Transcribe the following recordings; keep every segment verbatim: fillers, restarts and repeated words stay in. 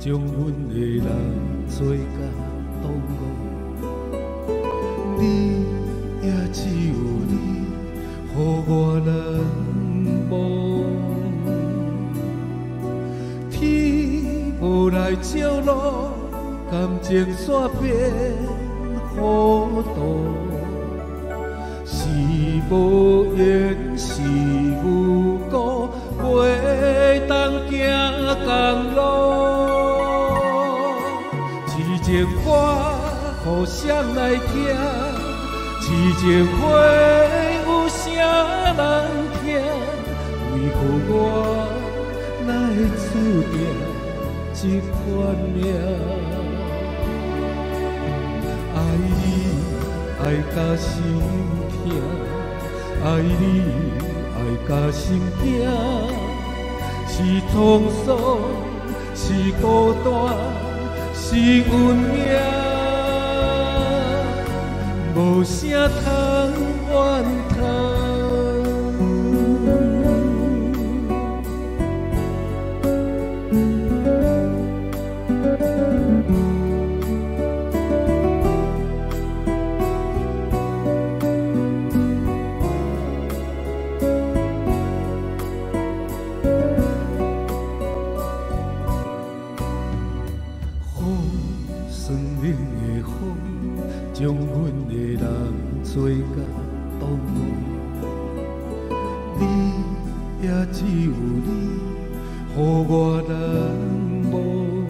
将阮的人做甲挡误，你也只有你，予我难忘。天无来照路，感情煞变糊涂。是无缘，是有故，袂当行同路。痴情歌，互谁来听？痴情花，有啥人听？为何我哪会注定这款命？爱你，爱到心痛，爱你，爱到心惊，是沧桑，是孤单，是运命，无啥通怨叹。算命的风，将阮的人做甲挡误，你也只有你，予我难忘。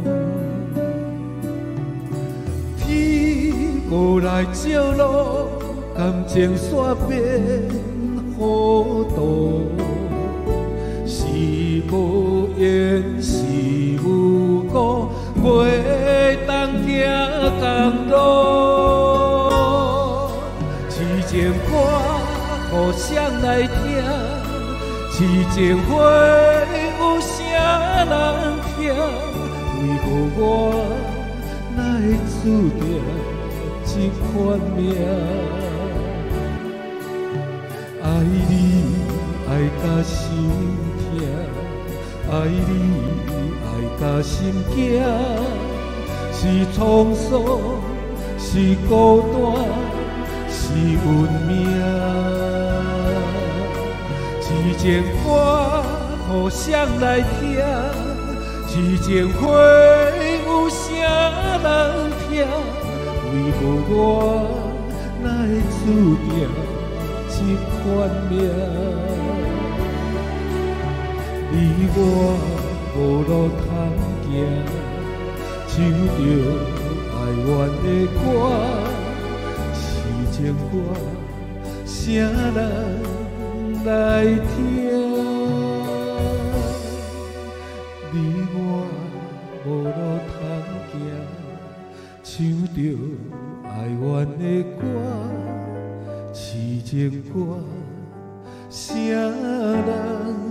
天无来照路，感情煞变糊涂，是无缘，是有故，袂当行同路。痴情歌，互谁来听？痴情花，有啥人听？为何我哪会注定这款命？爱你，爱到心痛，爱你，爱到心惊。是沧桑，是孤单，是运命。痴情歌，互谁来听？痴情花，有啥人听？为何我哪会注定这款命？你我无路通行。唱着哀怨的歌，痴情歌，谁人来听？你我无路通行，唱着哀怨的歌，痴情歌，谁人？